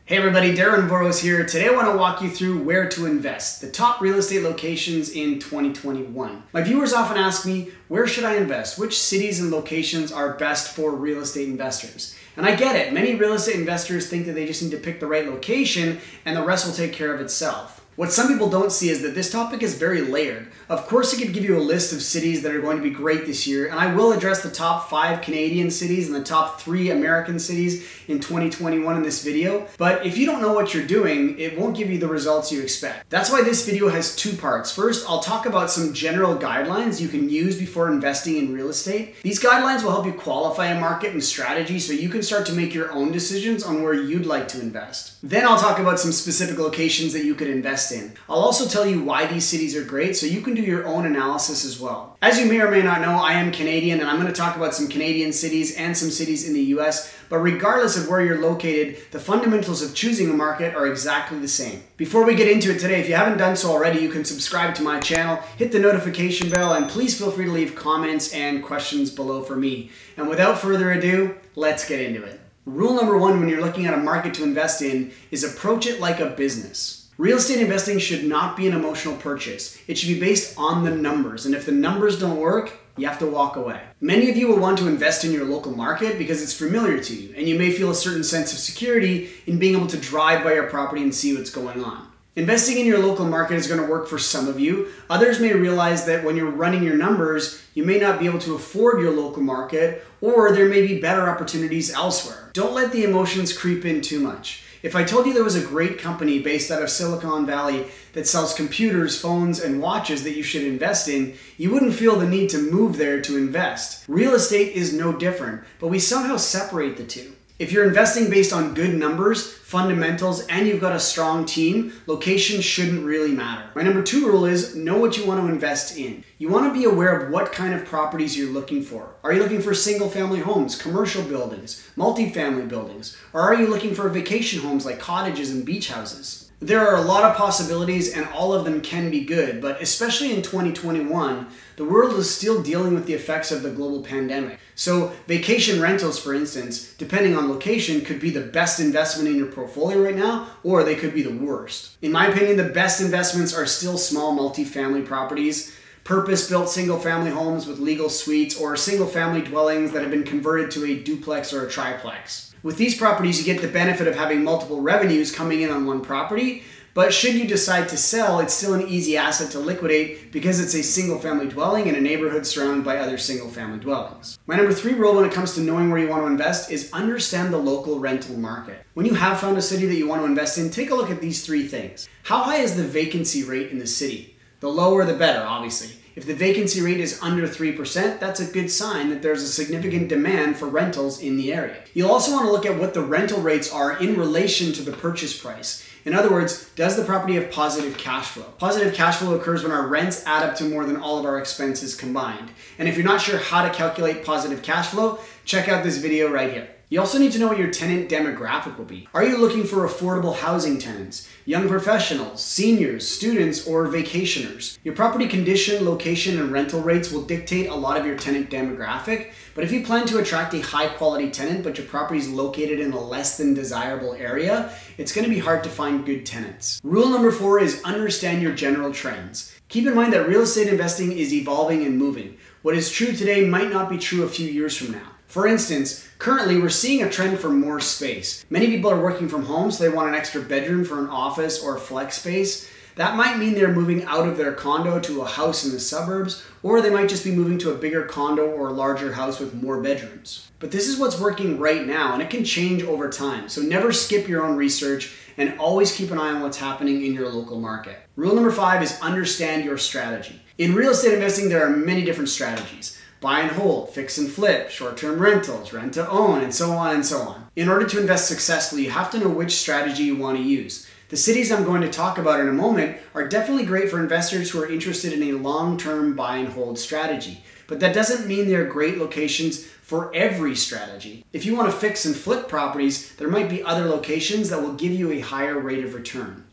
Hey everybody, Darren Voros here. Today I want to walk you through where to invest, the top real estate locations in 2021. My viewers often ask me, where should I invest? Which cities and locations are best for real estate investors? And I get it. Many real estate investors think that they just need to pick the right location and the rest will take care of itself. What some people don't see is that this topic is very layered. Of course, I could give you a list of cities that are going to be great this year, and I will address the top 5 Canadian cities and the top 3 American cities in 2021 in this video. But if you don't know what you're doing, it won't give you the results you expect. That's why this video has 2 parts. First, I'll talk about some general guidelines you can use before investing in real estate. These guidelines will help you qualify a market and strategy so you can start to make your own decisions on where you'd like to invest. Then I'll talk about some specific locations that you could invest in. I'll also tell you why these cities are great so you can do your own analysis as well. As you may or may not know, I am Canadian and I'm going to talk about some Canadian cities and some cities in the US, but regardless of where you're located, the fundamentals of choosing a market are exactly the same. Before we get into it today, if you haven't done so already, you can subscribe to my channel, hit the notification bell, and please feel free to leave comments and questions below for me. And without further ado, let's get into it. Rule number 1 when you're looking at a market to invest in is approach it like a business. Real estate investing should not be an emotional purchase. It should be based on the numbers, and if the numbers don't work, you have to walk away. Many of you will want to invest in your local market because it's familiar to you, and you may feel a certain sense of security in being able to drive by your property and see what's going on. Investing in your local market is going to work for some of you. Others may realize that when you're running your numbers, you may not be able to afford your local market, or there may be better opportunities elsewhere. Don't let the emotions creep in too much. If I told you there was a great company based out of Silicon Valley that sells computers, phones, and watches that you should invest in, you wouldn't feel the need to move there to invest. Real estate is no different, but we somehow separate the two. If you're investing based on good numbers, fundamentals, and you've got a strong team, location shouldn't really matter. My number 2 rule is know what you want to invest in. You want to be aware of what kind of properties you're looking for. Are you looking for single family homes, commercial buildings, multifamily buildings, or are you looking for vacation homes like cottages and beach houses? There are a lot of possibilities and all of them can be good, but especially in 2021, the world is still dealing with the effects of the global pandemic. So vacation rentals, for instance, depending on location, could be the best investment in your portfolio right now, or they could be the worst. In my opinion, the best investments are still small multifamily properties, purpose-built single-family homes with legal suites, or single-family dwellings that have been converted to a duplex or a triplex. With these properties, you get the benefit of having multiple revenues coming in on one property, but should you decide to sell, it's still an easy asset to liquidate because it's a single-family dwelling in a neighborhood surrounded by other single-family dwellings. My number 3 rule when it comes to knowing where you want to invest is understand the local rental market. When you have found a city that you want to invest in, take a look at these 3 things. How high is the vacancy rate in the city? The lower the better, obviously. If the vacancy rate is under 3%, that's a good sign that there's a significant demand for rentals in the area. You'll also want to look at what the rental rates are in relation to the purchase price. In other words, does the property have positive cash flow? Positive cash flow occurs when our rents add up to more than all of our expenses combined. And if you're not sure how to calculate positive cash flow, check out this video right here. You also need to know what your tenant demographic will be. Are you looking for affordable housing tenants, young professionals, seniors, students, or vacationers? Your property condition, location, and rental rates will dictate a lot of your tenant demographic, but if you plan to attract a high-quality tenant but your property is located in a less than desirable area, it's going to be hard to find good tenants. Rule number 4 is understand your general trends. Keep in mind that real estate investing is evolving and moving. What is true today might not be true a few years from now. For instance, currently we're seeing a trend for more space. Many people are working from home, so they want an extra bedroom for an office or flex space. That might mean they're moving out of their condo to a house in the suburbs, or they might just be moving to a bigger condo or a larger house with more bedrooms. But this is what's working right now, and it can change over time. So never skip your own research and always keep an eye on what's happening in your local market. Rule number 5 is understand your strategy. In real estate investing, there are many different strategies. Buy and hold, fix and flip, short-term rentals, rent to own, and so on and so on. In order to invest successfully, you have to know which strategy you want to use. The cities I'm going to talk about in a moment are definitely great for investors who are interested in a long-term buy and hold strategy, but that doesn't mean they're great locations for every strategy. If you want to fix and flip properties, there might be other locations that will give you a higher rate of return.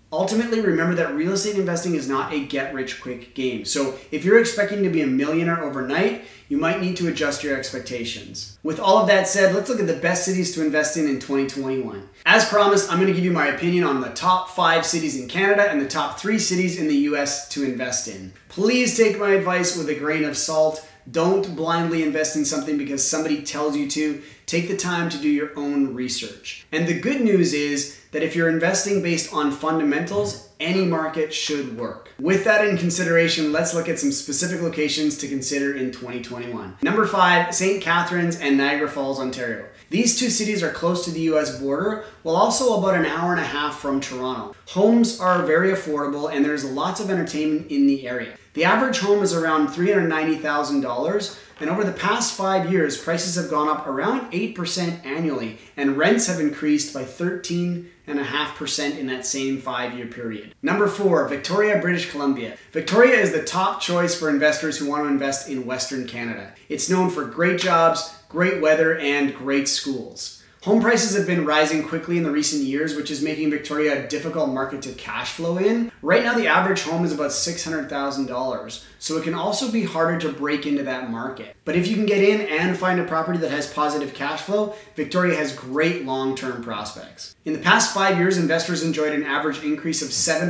Ultimately, remember that real estate investing is not a get-rich-quick game. So if you're expecting to be a millionaire overnight, you might need to adjust your expectations. With all of that said, let's look at the best cities to invest in 2021. As promised, I'm going to give you my opinion on the top 5 cities in Canada and the top 3 cities in the US to invest in. Please take my advice with a grain of salt. Don't blindly invest in something because somebody tells you to. Take the time to do your own research. And the good news is that if you're investing based on fundamentals, any market should work. With that in consideration, let's look at some specific locations to consider in 2021. Number 5, St. Catharines and Niagara Falls, Ontario. These 2 cities are close to the US border, while also about an hour and a half from Toronto. Homes are very affordable and there's lots of entertainment in the area. The average home is around $390,000, and over the past 5 years, prices have gone up around 8% annually, and rents have increased by 13.5% in that same 5-year period. Number 4, Victoria, British Columbia. Victoria is the top choice for investors who want to invest in Western Canada. It's known for great jobs, great weather, and great schools. Home prices have been rising quickly in the recent years, which is making Victoria a difficult market to cash flow in. Right now, the average home is about $600,000, so it can also be harder to break into that market. But if you can get in and find a property that has positive cash flow, Victoria has great long-term prospects. In the past 5 years, investors enjoyed an average increase of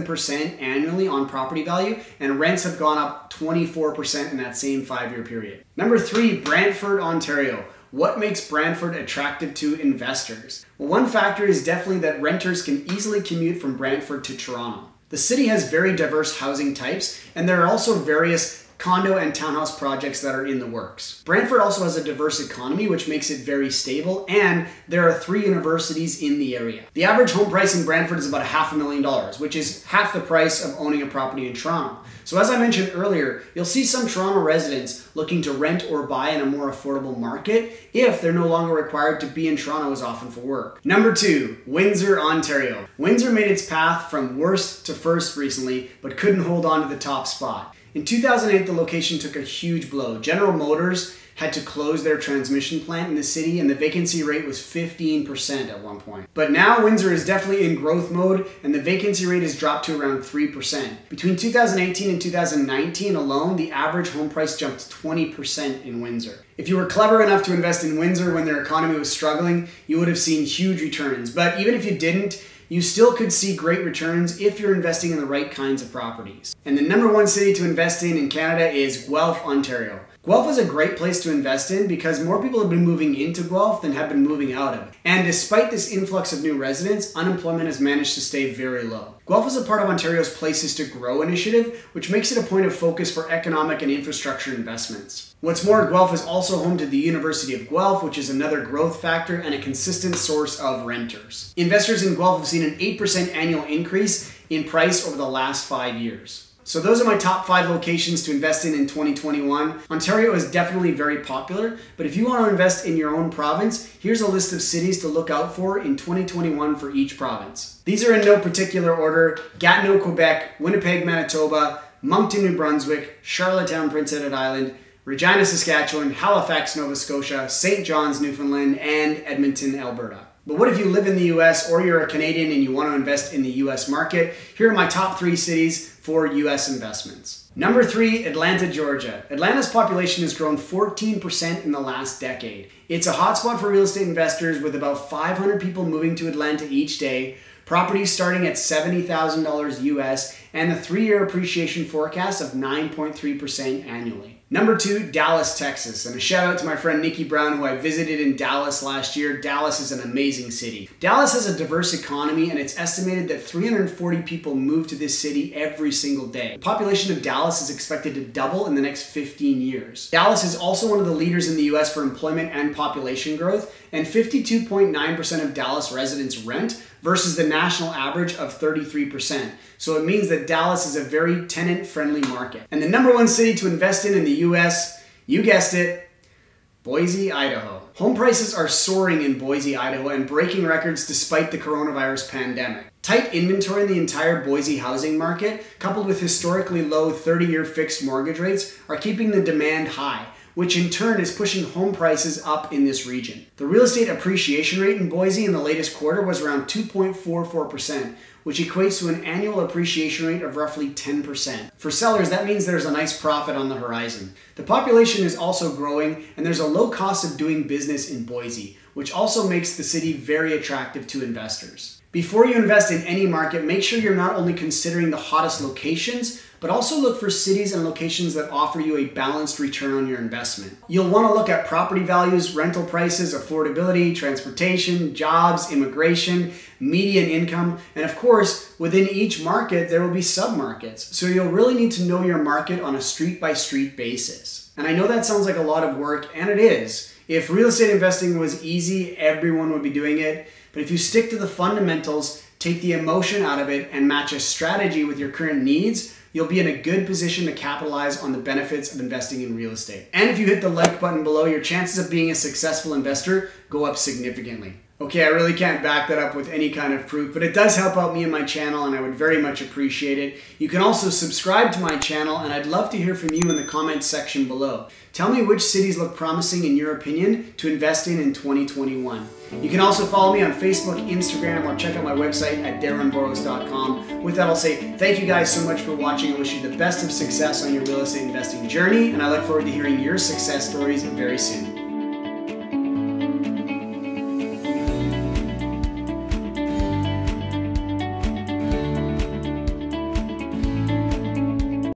7% annually on property value, and rents have gone up 24% in that same 5-year period. Number 3, Brantford, Ontario. What makes Brantford attractive to investors? Well, one factor is definitely that renters can easily commute from Brantford to Toronto. The city has very diverse housing types, and there are also various condo and townhouse projects that are in the works. Brantford also has a diverse economy, which makes it very stable, and there are 3 universities in the area. The average home price in Brantford is about $500,000, which is half the price of owning a property in Toronto. So as I mentioned earlier, you'll see some Toronto residents looking to rent or buy in a more affordable market if they're no longer required to be in Toronto as often for work. Number 2, Windsor, Ontario. Windsor made its path from worst to first recently, but couldn't hold on to the top spot. In 2008, the location took a huge blow. General Motors had to close their transmission plant in the city, and the vacancy rate was 15% at one point. But now Windsor is definitely in growth mode, and the vacancy rate has dropped to around 3%. Between 2018 and 2019 alone, the average home price jumped 20% in Windsor. If you were clever enough to invest in Windsor when their economy was struggling, you would have seen huge returns. But even if you didn't, you still could see great returns if you're investing in the right kinds of properties. And the number 1 city to invest in Canada is Guelph, Ontario. Guelph is a great place to invest in because more people have been moving into Guelph than have been moving out of it. And despite this influx of new residents, unemployment has managed to stay very low. Guelph is a part of Ontario's Places to Grow initiative, which makes it a point of focus for economic and infrastructure investments. What's more, Guelph is also home to the University of Guelph, which is another growth factor and a consistent source of renters. Investors in Guelph have seen an 8% annual increase in price over the last 5 years. So those are my top 5 locations to invest in 2021. Ontario is definitely very popular, but if you want to invest in your own province, here's a list of cities to look out for in 2021 for each province. These are in no particular order: Gatineau, Quebec; Winnipeg, Manitoba; Moncton, New Brunswick; Charlottetown, Prince Edward Island; Regina, Saskatchewan; Halifax, Nova Scotia; St. John's, Newfoundland; and Edmonton, Alberta. But what if you live in the US or you're a Canadian and you want to invest in the US market? Here are my top 3 cities for US investments. Number 3, Atlanta, Georgia. Atlanta's population has grown 14% in the last decade. It's a hotspot for real estate investors with about 500 people moving to Atlanta each day, properties starting at $70,000 US, and a 3-year appreciation forecast of 9.3% annually. Number 2, Dallas, Texas. And a shout out to my friend Nikki Brown, who I visited in Dallas last year. Dallas is an amazing city. Dallas has a diverse economy, and it's estimated that 340 people move to this city every single day. The population of Dallas is expected to double in the next 15 years. Dallas is also one of the leaders in the US for employment and population growth, and 52.9% of Dallas residents rent versus the national average of 33%. So it means that Dallas is a very tenant-friendly market. And the number 1 city to invest in the US, you guessed it, Boise, Idaho. Home prices are soaring in Boise, Idaho, and breaking records despite the coronavirus pandemic. Tight inventory in the entire Boise housing market, coupled with historically low 30-year fixed mortgage rates, are keeping the demand high, which in turn is pushing home prices up in this region. The real estate appreciation rate in Boise in the latest quarter was around 2.44%, which equates to an annual appreciation rate of roughly 10%. For sellers, that means there's a nice profit on the horizon. The population is also growing, and there's a low cost of doing business in Boise, which also makes the city very attractive to investors. Before you invest in any market, make sure you're not only considering the hottest locations, but also look for cities and locations that offer you a balanced return on your investment. You'll want to look at property values, rental prices, affordability, transportation, jobs, immigration, median income, and of course, within each market, there will be submarkets. So you'll really need to know your market on a street-by-street basis. And I know that sounds like a lot of work, and it is. If real estate investing was easy, everyone would be doing it. But if you stick to the fundamentals, take the emotion out of it, and match a strategy with your current needs, you'll be in a good position to capitalize on the benefits of investing in real estate. And if you hit the like button below, your chances of being a successful investor go up significantly. Okay, I really can't back that up with any kind of proof, but it does help out me and my channel, and I would very much appreciate it. You can also subscribe to my channel, and I'd love to hear from you in the comments section below. Tell me which cities look promising in your opinion to invest in 2021. You can also follow me on Facebook, Instagram, or check out my website at darrenboros.com. With that, I'll say thank you guys so much for watching. I wish you the best of success on your real estate investing journey, and I look forward to hearing your success stories very soon.